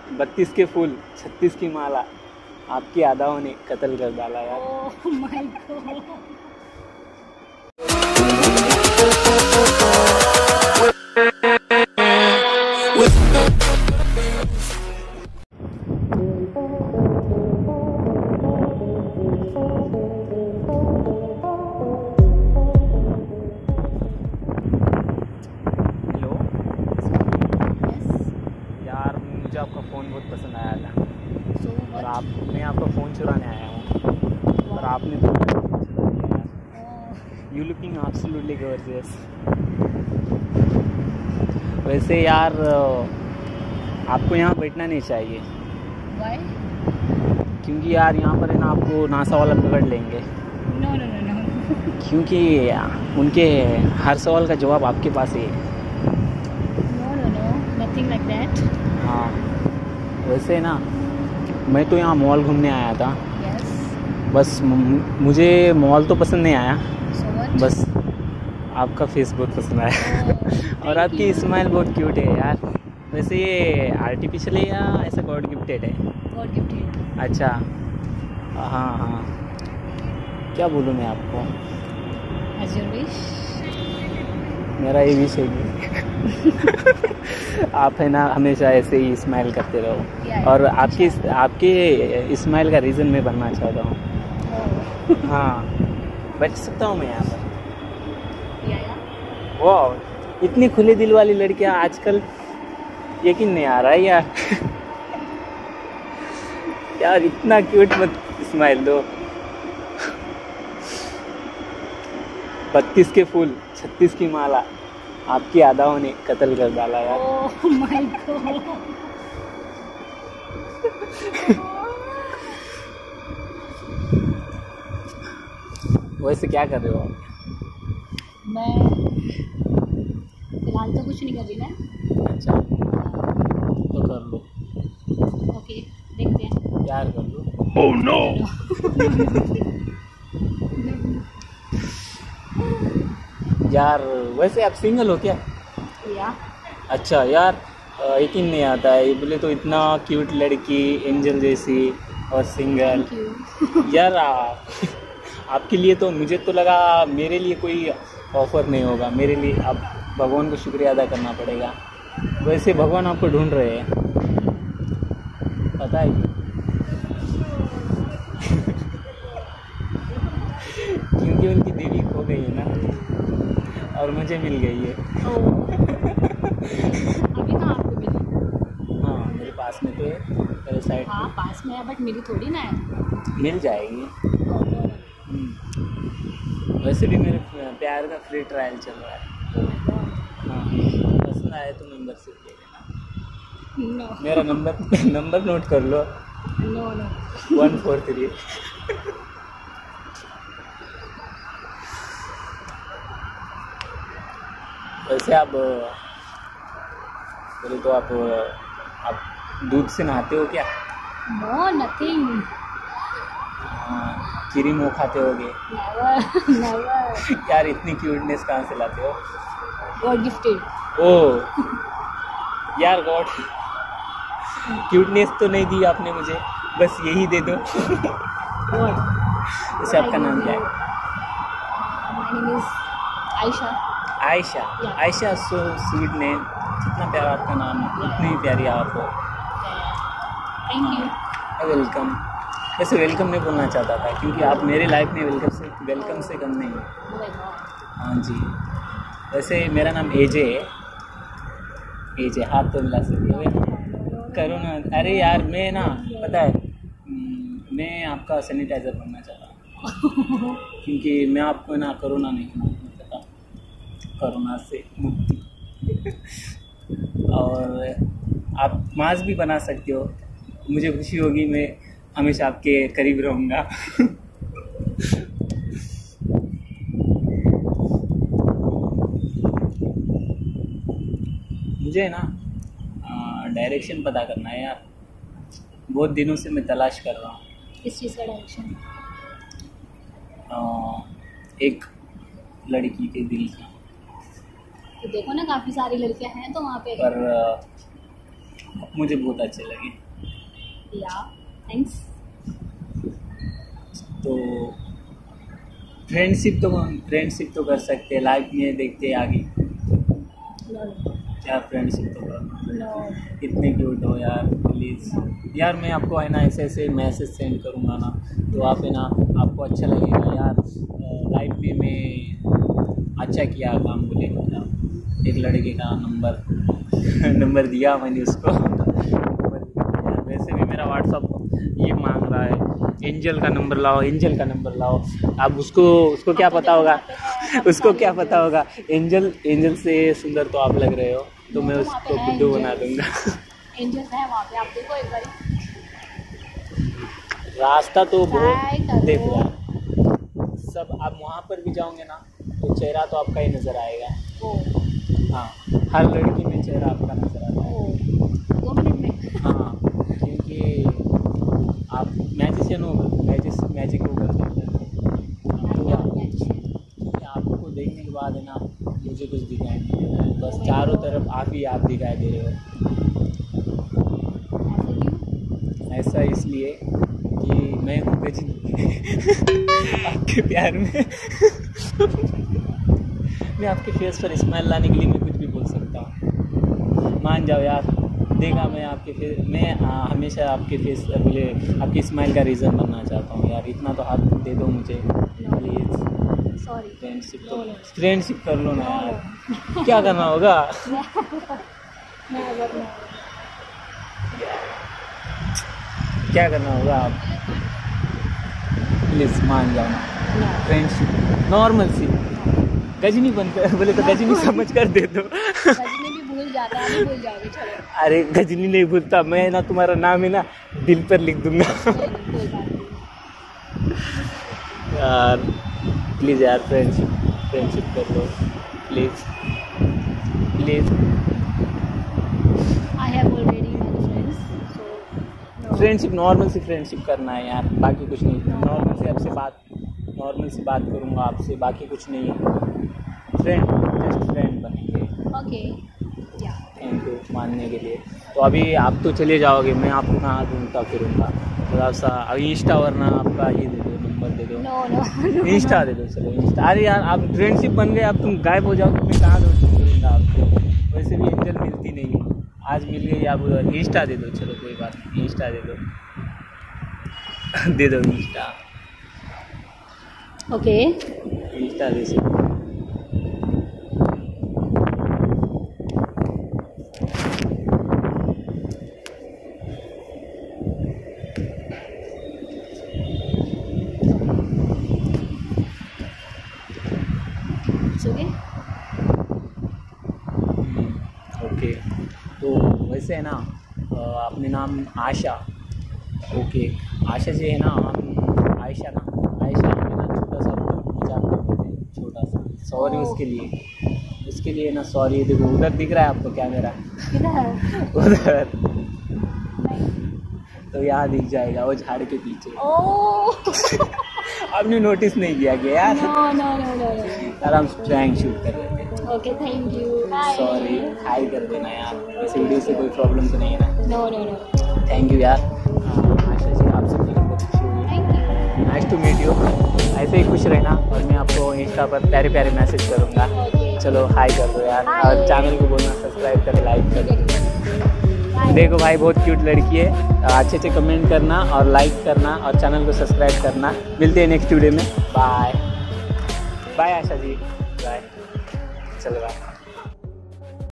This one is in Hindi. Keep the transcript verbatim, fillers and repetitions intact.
बत्तीस के फूल छत्तीस की माला, आपकी अदाओं ने कत्ल कर डाला यार। Oh my god. Hello yes यार, मुझे आपका फ़ोन बहुत पसंद आया था सो और व्हाट। आप मैं आपका फ़ोन चुराने आया हूँ और आपने तो मेरा फ़ोन चुरा लिया यार। You looking absolutely gorgeous. वैसे यार आपको यहाँ बैठना नहीं चाहिए, व्हाई? क्योंकि यार यहाँ पर है ना आपको नासा वाला पकड़ लेंगे, नो नो नो नो। क्योंकि उनके हर सवाल का जवाब आपके पास ही है। No no no, nothing like that. हाँ, वैसे ना मैं तो यहाँ मॉल घूमने आया था, यस बस म- मुझे मॉल तो पसंद नहीं आया, सो व्हाट। बस आपका फेस बहुत पसंद आया और आपकी स्माइल बहुत क्यूट है यार। वैसे ये आर्टिफिशियल है या ऐसा गॉड गिफ्टेड है? God gifted. अच्छा, हाँ हाँ, क्या बोलूँ मैं आपको, एज योर विश। मेरा ये विश है कि आप है ना हमेशा ऐसे ही स्माइल करते रहो Yeah, और yeah, आपकी आपके स्माइल का रीज़न मैं बनना चाहता हूँ। हाँ, बैठ सकता हूँ मैं यहाँ पर? या या वाह, इतनी खुले दिल वाली लड़कियाँ आजकल यकीन नहीं आ रहा है यार। यार इतना क्यूट मत स्माइल दो। बत्तीस के फूल छत्तीस की माला, आपकी अदाओं ने कत्ल कर डाला यार। Oh my god. वैसे क्या कर रहे हो आप? मैं फिलहाल तो कुछ नहीं कर रही मैं। अच्छा, तो कर लो, ओके देखते हैं। प्यार कर लो। Oh no. यार वैसे आप सिंगल हो क्या? या अच्छा यार, अ, यकीन नहीं आता है, ये बोले तो इतना क्यूट लड़की, एंजल जैसी और सिंगल। Thank you. यार आ, आपके लिए तो मुझे तो लगा मेरे लिए कोई ऑफर नहीं होगा, मेरे लिए आप भगवान को शुक्रिया अदा करना पड़ेगा। वैसे भगवान आपको ढूंढ रहे हैं, पता है क्यों? क्योंकि उनकी देवी खो गई है ना और मुझे मिल गई है। अभी कहाँ आपको मिली? हाँ, मेरे पास में तो है, मेरे साइड हाँ पास में है बट मिली थोड़ी ना है। मिल जाएगी। हम्म, वैसे भी मेरे प्यार का फ्री ट्रायल चल रहा है। हाँ, पसंद आए तो मेंबरशिप ले लेना। नो मेरा नंबर नंबर नोट कर लो, no no. One four three. वैसे आप बोले तो आप आप दूध से नहाते हो क्या? No nothing. हाँ, खीरी मुँह खाते होगे। Never never. यार इतनी क्यूटनेस कहाँ से लाते हो? God gifted. ओह यार, गॉड क्यूटनेस तो नहीं दी आपने मुझे, बस यही दे दो। गॉड। वैसे आपका नाम क्या है? My name is Ayesha. Ayesha. Yeah. Ayesha, so sweet name, कितना प्यारा आपका नाम है, Yeah. इतनी प्यारी आप हो। Thank you. वेलकम। वैसे वेलकम नहीं बोलना चाहता था, क्योंकि आप मेरे लाइफ में वेलकम से वेलकम से कम नहीं हो। Oh my God. हाँ जी, वैसे मेरा नाम एजे है। एजे, हाथ तो मिला सकते हो करो ना। अरे यार मैं ना, पता है, हम्म, मैं आपका सैनिटाइज़र बनना चाहता हूँ, क्योंकि मैं आपको ना कोरोना नहीं बनाना चाहता, कोरोना से मुक्ति। और आप मास्क भी बना सकते हो, मुझे खुशी होगी, मैं हमेशा आपके करीब रहूँगा। मुझे ना डायरेक्शन पता करना है यार, बहुत दिनों से मैं तलाश कर रहा हूँ। किस चीज़ का डायरेक्शन? एक लड़की के दिल का। तो देखो ना काफ़ी सारी लड़कियां हैं तो वहाँ पे। पर मुझे बहुत अच्छे लगे। Yeah, thanks. तो फ्रेंडशिप तो फ्रेंडशिप तो कर सकते हैं, लाइफ में देखते हैं आगे। No, no, क्या फ्रेंडशिप तो कर, no. इतने क्यूट हो यार प्लीज़। यार मैं आपको है ना ऐसे ऐसे मैसेज सेंड करूँगा ना, तो आप है ना आपको अच्छा लगेगा यार। लाइफ में मैं अच्छा किया काम बोलेगा। एक लड़के का नंबर नंबर दिया मैंने उसको। यार वैसे भी मेरा व्हाट्सअप ये मांग रहा है, एंजल का नंबर लाओ, एंजल का नंबर लाओ। अब उसको उसको क्या पता होगा उसको क्या पता होगा एंजल एंजल से सुंदर तो आप लग रहे हो, तो मैं उसको बुद्धू बना दूंगा। एंजल है वहाँ पे, आप देखो एक बार। रास्ता तो Try बहुत करो। देखो यार, सब आप वहाँ पर भी जाओगे ना तो चेहरा तो आपका ही नज़र आएगा। ओ, हाँ, हर लड़की में चेहरा आपका नज़र आता है। ओ, दो मिनट में। हाँ, क्योंकि आप मैजिशियन हो, मैजिस मैजिक हो कर देते हैं। आपको देखने के बाद है ना मुझे कुछ दिखाई नहीं दे रहा है, बस चारों तरफ आप ही आप दिखाई दे रहे हो। ऐसा इसलिए कि मैं हूँ गजनी आपके प्यार में। मैं आपके फेस पर स्माइल लाने के लिए मैं कुछ भी बोल सकता हूँ, मान जाओ यार। देखा मैं आपके फेस मैं आ, हमेशा आपके फेस बोले आपकी स्माइल का रीज़न बनना चाहता हूँ यार। इतना तो हाथ दे दो मुझे प्लीज़। सॉरी, फ्रेंडशिप तो फ्रेंडशिप कर लो ना यार। क्या करना होगा? क्या करना होगा आप प्लीज़ मान जाओ ना। फ्रेंडशिप नॉर्मल सी, गजनी बनकर बोले तो गजनी समझ कर दे दो। गजनी भी भूल जाता है, नहीं भूल जाओगे, चलो। अरे गजनी नहीं भूलता मैं ना, तुम्हारा नाम है ना दिल पर लिख दूंगा। कोई नहीं, कोई बात नहीं। यार प्लीज़ यार फ्रेंडशिप फ्रेंडशिप कर लो please please. I have already many friends, so no. Friendship normal सी फ्रेंडशिप करना है यार, बाकी कुछ नहीं। नॉर्मल से आपसे बात नॉर्मल सी बात करूँगा आपसे, बाकी कुछ नहीं है। फ्रेंड जस्ट फ्रेंड बनेंगे। Okay, yeah. थैंक यू मानने के लिए। तो अभी आप तो चले जाओगे, मैं आपको कहाँ ढूंढता फिरूँगा थोड़ा सा। अभी इंस्टा वरना आपका ये दे दो, नंबर दे दो। No, no, no. इंस्टा दे दो, चलो इंस्टा। अरे यार आप फ्रेंडशिप बन गए, अब तुम गायब हो जाओ तो मैं कहाँ ढूंढूंगा आपको। वैसे भी एंजल मिलती नहीं है, आज मिल गई। आप इंस्टा दे दो, चलो कोई बात नहीं, इंस्टा दे दो। दे दो इंस्टा। Okay. इंस्टा दे सकते। It's okay. ओके, तो वैसे है ना अपने नाम आशा। ओके, आशा जी है ना, हम आयशा ना आयशा हमें ना छोटा सा मजाक कर देते हैं, छोटा सा। सॉरी उसके लिए, उसके लिए ना सॉरी। देखो उधर दिख रहा है आपको क्या मेरा? किधर? उधर तो यहाँ दिख जाएगा, वो झाड़ के पीछे। Oh. आपने नोटिस नहीं किया क्या यार? No, no, no, no, no. यार हम प्रैंक शूट कर रहे थे। Okay, thank you. Bye. Sorry, hi कर देना यार। इस वीडियो से कोई प्रॉब्लम तो नहीं है ना? No, no, no. Thank you यार। आशा जी आपसे मिलकर बहुत खुशी हुई। Thank you. Nice to meet you. ऐसे ही खुश रहना, और मैं आपको इंस्टा पर प्यारे प्यारे मैसेज करूँगा। Okay. चलो हाई कर दो यार, Hi. और चैनल को बोलना सब्सक्राइब करें, लाइक करें। Bye. देखो भाई बहुत क्यूट लड़की है, अच्छे अच्छे कमेंट करना और लाइक करना और चैनल को सब्सक्राइब करना। मिलते हैं नेक्स्ट वीडियो में। Bye bye Asha ji, bye. चलो बाय।